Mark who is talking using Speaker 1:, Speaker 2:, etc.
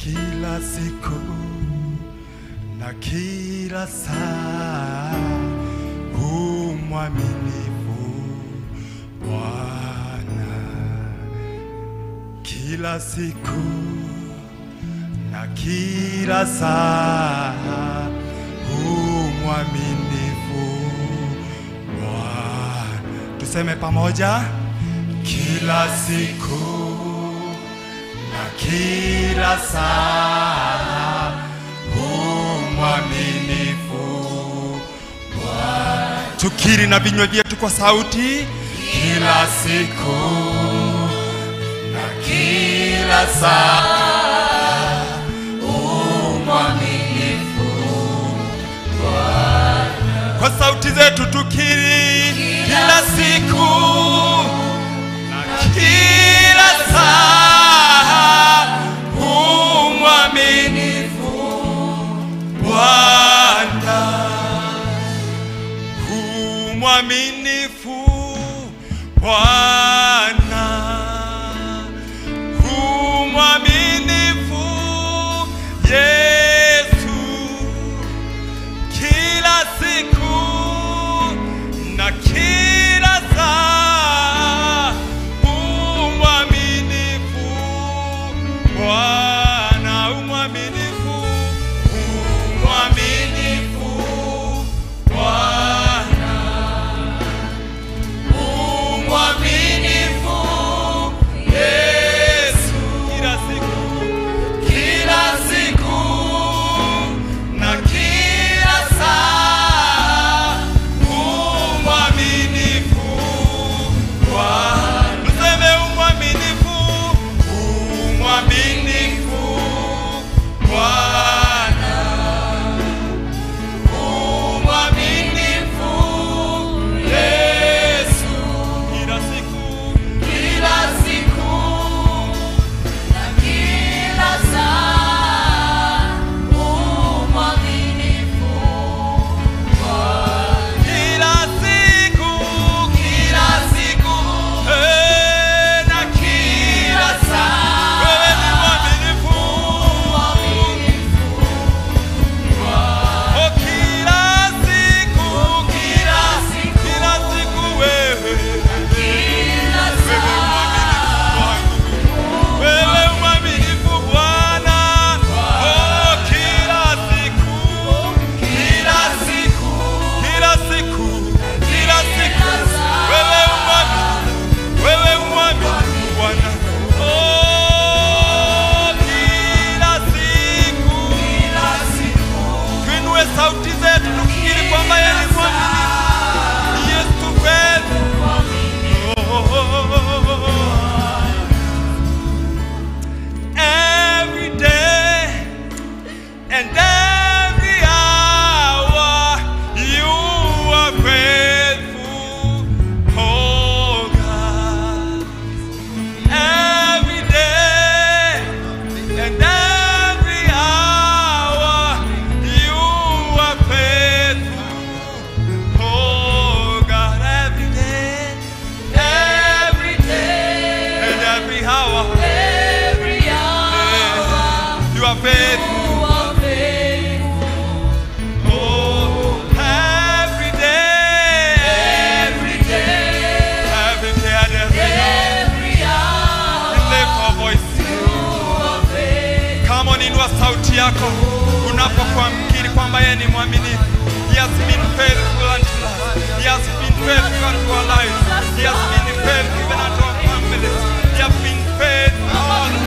Speaker 1: kila siku na kila saa, mwaminifu Bwana. Kila siku na kila saa, mwaminifu Bwana. Tuseme pamoja, kila siku na kila saa, mwaminifu Bwana. Tukiri na vinywa vyetu kwa sauti, kila siku na kila saa, mwaminifu Bwana. Kwa sauti zetu tukiri, kila siku na kila saa, mwaminifu Bwana. Mwaminifu Bwana, mwaminifu Yesu, kila siku na kila saa, mwaminifu Bwana, mwaminifu, mwaminifu Bwana, mwaminifu Yesu, kila siku na kila saa, mwaminifu Bwana. Tuseme mwaminifu, mwaminifu Bwana, mwaminifu Yesu, kila siku
Speaker 2: na kila saa, mwaminifu Bwana.
Speaker 1: kila siku na kila saa, wewe ni mwaminifu. Oh, kila siku wewe, wewe mwaminifu Bwana. Oh, kila siku, wewe mwaminifu Bwana. Oh, kila siku, tuinue sauti zetu tukiri kwamba yeye ni mwaminifu. Yes, to faith. Every day and every hour, you are faithful, oh God. Every day and every hour, you are faithful, oh God. Every day and every hour, you are faithful. Oh, every day and every hour, we lift our voice. Come on, inua sauti yako unapokuwa mkiri kwamba yeye ni mwaminifu. He has been faithful unto us. He has been faithful unto our lives.